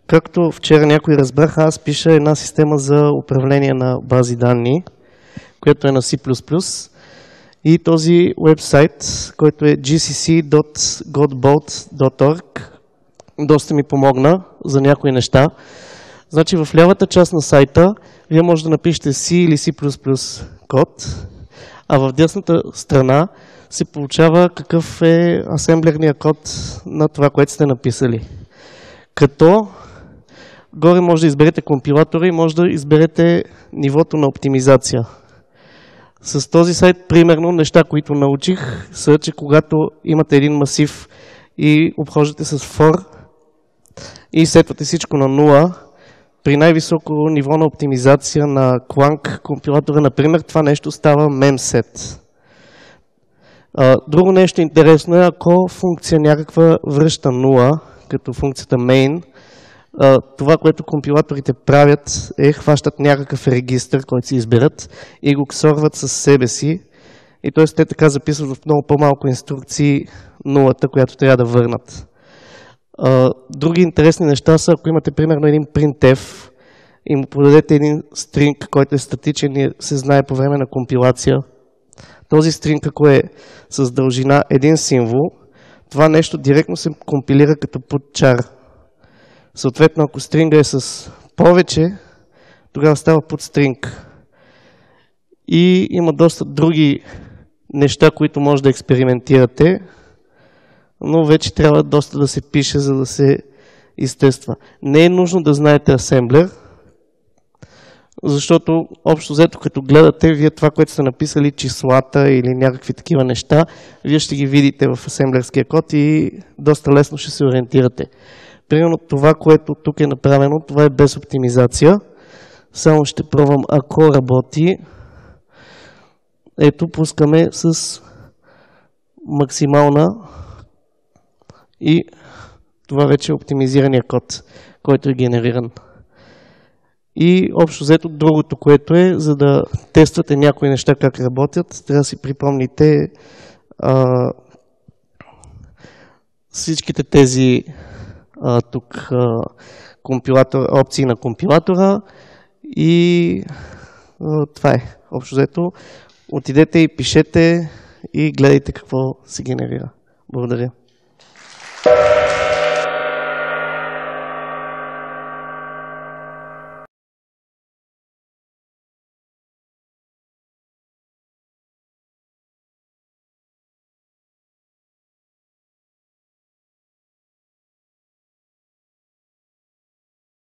Както вчера някой разбраха, аз пиша една система за управление на бази данни, която е на C++. И този уебсайт, който е gcc.godbolt.org, доста ми помогна за някои неща. Значи в лявата част на сайта вие може да напишете C или C++ код, а в дясната страна се получава какъв е асемблерният код на това, което сте написали. Като горе може да изберете компилатора и може да изберете нивото на оптимизация. С този сайт, примерно, неща, които научих, са, че когато имате един масив и обхождате с for и сетвате всичко на 0, при най-високо ниво на оптимизация на Clang компилатора, например, това нещо става memset. Друго нещо интересно е, ако функция някаква връща 0, като функцията main, това, което компилаторите правят, е хващат някакъв регистър, който си изберат и го ксорват със себе си. И т.е. те така записват в много по-малко инструкции нулата, която трябва да върнат. Други интересни неща са, ако имате примерно един printf и му подадете един стринг, който е статичен и се знае по време на компилация. Този стринг, ако е с дължина един символ, това нещо директно се компилира като podchar. Съответно, ако стринга е с повече, тогава става podstring. И има доста други неща, които може да експериментирате, но вече трябва доста да се пише, за да се изтества. Не е нужно да знаете асемблер, защото общо взето, като гледате, вие това, което сте написали, числата или някакви такива неща, вие ще ги видите в асемблерския код и доста лесно ще се ориентирате. Примерно това, което тук е направено, това е без оптимизация. Само ще пробвам, ако работи. Ето, пускаме с максимална и това вече е оптимизирания код, който е генериран. И общо взето другото, което е, за да тествате някои неща как работят, трябва да си припомните всичките тези тук опции на компилатора и това е. Общо взето, отидете и пишете и гледайте какво се генерира. Благодаря.